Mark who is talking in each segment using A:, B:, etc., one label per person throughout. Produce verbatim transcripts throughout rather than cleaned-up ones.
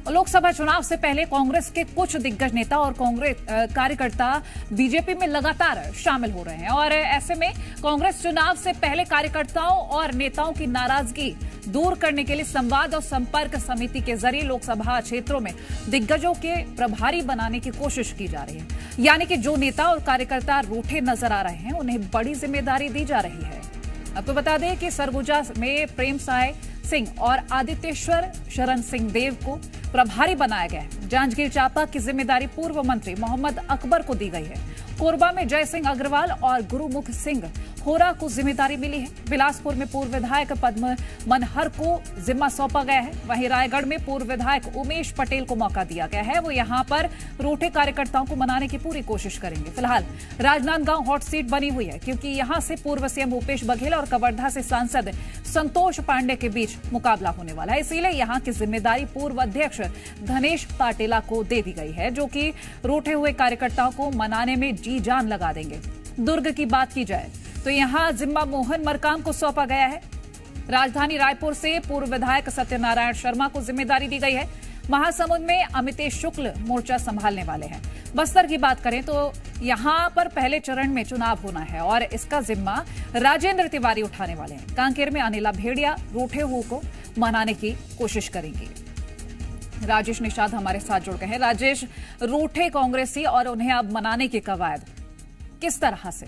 A: लोकसभा चुनाव से पहले कांग्रेस के कुछ दिग्गज नेता और कांग्रेस कार्यकर्ता बीजेपी में लगातार शामिल हो रहे हैं और ऐसे में कांग्रेस चुनाव से पहले कार्यकर्ताओं और नेताओं की नाराजगी दूर करने के लिए संवाद और संपर्क समिति के जरिए लोकसभा क्षेत्रों में दिग्गजों के प्रभारी बनाने की कोशिश की जा रही है। यानी कि जो नेता और कार्यकर्ता रूठे नजर आ रहे हैं उन्हें बड़ी जिम्मेदारी दी जा रही है। अब तो बता दें कि सरगुजा में प्रेम साय सिंह और आदित्येश्वर शरण सिंह देव को प्रभारी बनाया गया है। जांजगीर चांपा की जिम्मेदारी पूर्व मंत्री मोहम्मद अकबर को दी गई है। कोरबा में जय सिंह अग्रवाल और गुरुमुख सिंह होरा को जिम्मेदारी मिली है। बिलासपुर में पूर्व विधायक पद्म मनहर को जिम्मा सौंपा गया है। वहीं रायगढ़ में पूर्व विधायक उमेश पटेल को मौका दिया गया है। वो यहां पर रूठे कार्यकर्ताओं को मनाने की पूरी कोशिश करेंगे। फिलहाल राजनांदगांव हॉट सीट बनी हुई है क्योंकि यहां से पूर्व सीएम भूपेश बघेल और कवर्धा से सांसद संतोष पांडे के बीच मुकाबला होने वाला है। इसीलिए यहां की जिम्मेदारी पूर्व अध्यक्ष धनेश पाटेला को दे दी गई है, जो कि रूठे हुए कार्यकर्ताओं को मनाने में जी जान लगा देंगे। दुर्ग की बात की जाए तो यहां जिम्मा मोहन मरकाम को सौंपा गया है। राजधानी रायपुर से पूर्व विधायक सत्यनारायण शर्मा को जिम्मेदारी दी गई है। महासमुंद में अमितेश शुक्ल मोर्चा संभालने वाले हैं। बस्तर की बात करें तो यहां पर पहले चरण में चुनाव होना है और इसका जिम्मा राजेंद्र तिवारी उठाने वाले हैं। कांकेर में अनिला भेड़िया रूठे हुए को मनाने की कोशिश करेंगी। राजेश निषाद हमारे साथ जुड़ गए हैं। राजेश, रूठे कांग्रेसी और उन्हें अब मनाने की कवायद किस तरह से?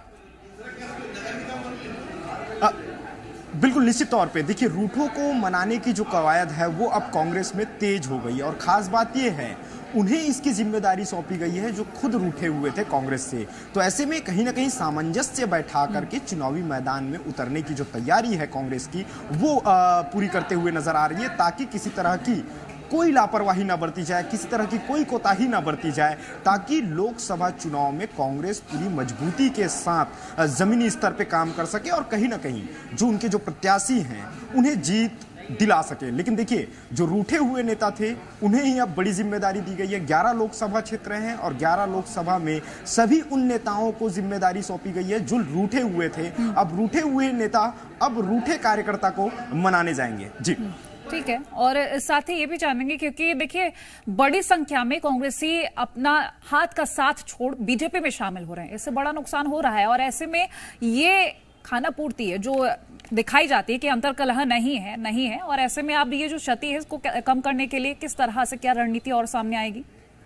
B: आ, बिल्कुल निश्चित तौर पे देखिए, रूठों को मनाने की जो कवायद है वो अब कांग्रेस में तेज हो गई है और खास बात ये है उन्हें इसकी जिम्मेदारी सौंपी गई है जो खुद रूठे हुए थे कांग्रेस से। तो ऐसे में कहीं ना कहीं सामंजस्य बैठा करके चुनावी मैदान में उतरने की जो तैयारी है कांग्रेस की वो आ, पूरी करते हुए नजर आ रही है, ताकि किसी तरह की कोई लापरवाही ना बरती जाए, किसी तरह की कोई कोताही ना बरती जाए, ताकि लोकसभा चुनाव में कांग्रेस पूरी मजबूती के साथ जमीनी स्तर पे काम कर सके और कहीं ना कहीं जो उनके जो प्रत्याशी हैं उन्हें जीत दिला सके। लेकिन देखिए, जो रूठे हुए नेता थे उन्हें ही अब बड़ी जिम्मेदारी दी गई है। ग्यारह लोकसभा क्षेत्र हैं और ग्यारह लोकसभा में सभी उन नेताओं को जिम्मेदारी सौंपी गई है जो रूठे हुए थे। अब रूठे हुए नेता अब रूठे कार्यकर्ता को मनाने जाएंगे। जी
A: ठीक है, और साथ ही ये भी जानेंगे क्योंकि देखिए बड़ी संख्या में कांग्रेसी अपना हाथ का साथ छोड़ बीजेपी में शामिल हो रहे हैं। इससे बड़ा नुकसान हो रहा है और ऐसे में ये खाना पूर्ति है जो दिखाई जाती है कि अंतर्कलह नहीं है नहीं है और ऐसे में अब ये जो क्षति है इसको कम करने के लिए किस तरह से क्या रणनीति और सामने आएगी?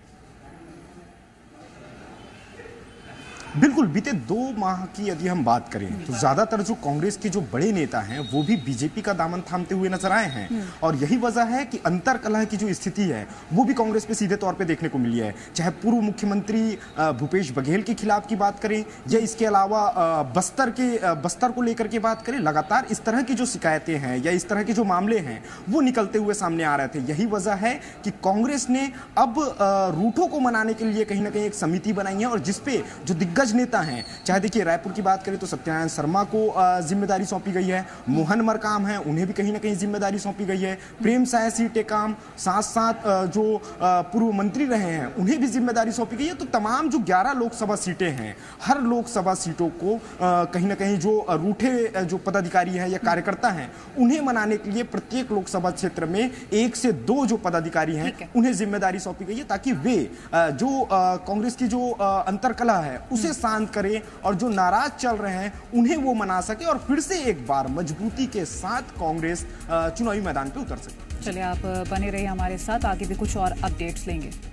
B: बिल्कुल, बीते दो माह की यदि हम बात करें तो ज्यादातर जो कांग्रेस के जो बड़े नेता हैं वो भी बीजेपी का दामन थामते हुए नजर आए हैं और यही वजह है कि अंतरकलह की जो स्थिति है वो भी कांग्रेस पे सीधे तौर पे देखने को मिली है। चाहे पूर्व मुख्यमंत्री भूपेश बघेल के खिलाफ की बात करें या इसके अलावा बस्तर के बस्तर को लेकर के बात करें, लगातार इस तरह की जो शिकायतें हैं या इस तरह के जो मामले हैं वो निकलते हुए सामने आ रहे थे। यही वजह है कि कांग्रेस ने अब रूठों को मनाने के लिए कहीं ना कहीं एक समिति बनाई है और जिसपे जो दिग्गज नेता हैं, चाहे देखिए रायपुर की बात करें तो सत्यनारायण शर्मा को जिम्मेदारी सौंपी गई है, मोहन मरकाम है उन्हें भी कहीं ना कहीं जिम्मेदारी सौंपी गई है, प्रेम साय सिंह टेकाम साथ साथ जो पूर्व मंत्री रहे हैं उन्हें भी जिम्मेदारी सौंपी गई है। तो तमाम जो ग्यारह लोकसभा सीटें हैं, हर लोकसभा सीटों को कहीं ना कहीं जो रूठे जो पदाधिकारी है या कार्यकर्ता हैं उन्हें मनाने के लिए प्रत्येक लोकसभा क्षेत्र में एक से दो जो पदाधिकारी हैं उन्हें जिम्मेदारी सौंपी गई है, ताकि वे जो कांग्रेस की जो अंतरकलह है उसे शांत करें और जो नाराज चल रहे हैं उन्हें वो मना सके और फिर से एक बार मजबूती के साथ कांग्रेस चुनावी मैदान पे उतर सके।
A: चलिए, आप बने रहिए हमारे साथ, आगे भी कुछ और अपडेट्स लेंगे।